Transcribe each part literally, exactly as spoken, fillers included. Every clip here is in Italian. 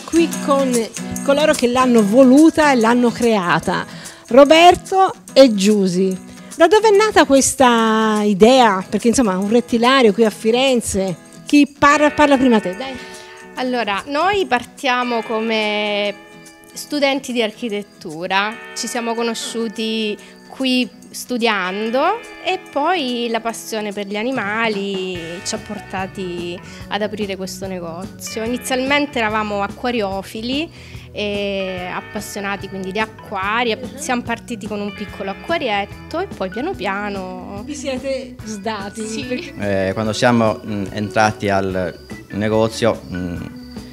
qui con coloro che l'hanno voluta e l'hanno creata, Roberto e Giusy. Da dove è nata questa idea? Perché insomma un rettilario qui a Firenze, chi parla, parla prima te, dai. Allora, noi partiamo come studenti di architettura, ci siamo conosciuti qui studiando e poi la passione per gli animali ci ha portati ad aprire questo negozio. Inizialmente eravamo acquariofili e appassionati quindi di acquari, siamo partiti con un piccolo acquarietto e poi piano piano vi siete sdati. Sì. Eh, quando siamo mh, entrati al negozio mh,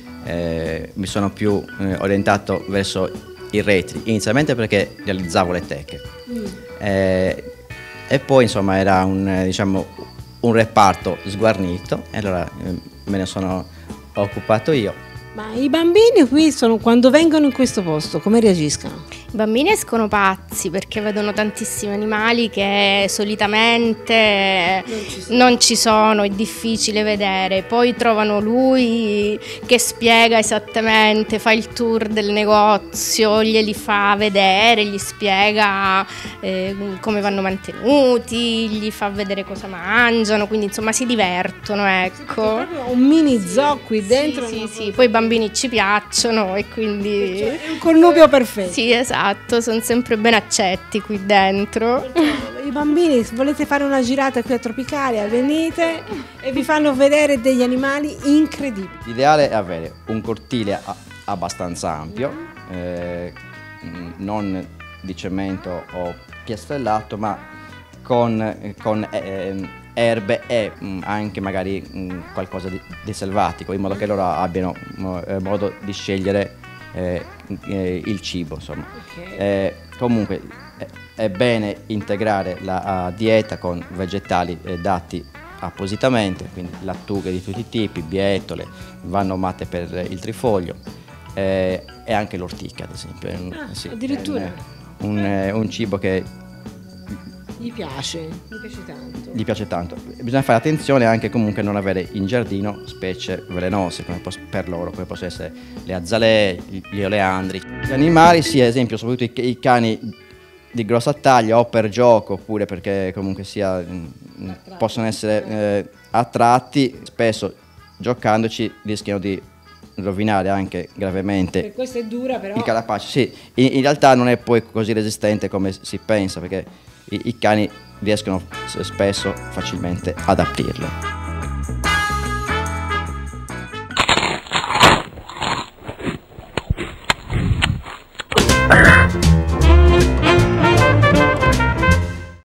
eh, mi sono più eh, orientato verso i retri, inizialmente perché realizzavo le teche. Mm. Eh, e poi insomma era un, eh, diciamo, un reparto sguarnito e allora eh, me ne sono occupato io. Ma i bambini qui sono, quando vengono in questo posto, come reagiscono? I bambini escono pazzi perché vedono tantissimi animali che solitamente non ci sono, non ci sono, è difficile vedere. Poi trovano lui che spiega esattamente, fa il tour del negozio, glieli fa vedere, gli spiega eh, come vanno mantenuti, gli fa vedere cosa mangiano, quindi insomma si divertono, ecco. È proprio un mini zoo qui dentro. Sì, sì, sì, poi i bambini ci piacciono e quindi... È un connubio perfetto. Sì, esatto, sono sempre ben accetti qui dentro. I bambini, se volete fare una girata qui a Tropicalia, venite e vi fanno vedere degli animali incredibili. L'ideale è avere un cortile abbastanza ampio, eh, non di cemento o piastrellato, ma con, con eh, erbe e mh, anche magari mh, qualcosa di, di selvatico, in modo che loro abbiano eh, modo di scegliere eh, eh, il cibo, insomma. Okay. Eh, comunque è, è bene integrare la uh, dieta con vegetali eh, dati appositamente, quindi lattughe di tutti i tipi, bietole, vanno amate per il trifoglio eh, e anche l'ortica, ad esempio. Ah, sì, addirittura? È un, un, un cibo che gli piace, gli piace tanto. Gli piace tanto. Bisogna fare attenzione anche comunque a non avere in giardino specie velenose come per loro, come possono essere le azzalee, gli oleandri. Gli animali, sì, ad esempio, soprattutto i, i cani di grossa taglia o per gioco oppure perché comunque sia mh, possono essere eh, attratti, spesso giocandoci rischiano di rovinare anche gravemente. Per questo è dura però. Il carapace, sì, in, in realtà non è poi così resistente come si pensa, perché i, i cani riescono spesso facilmente ad aprirlo.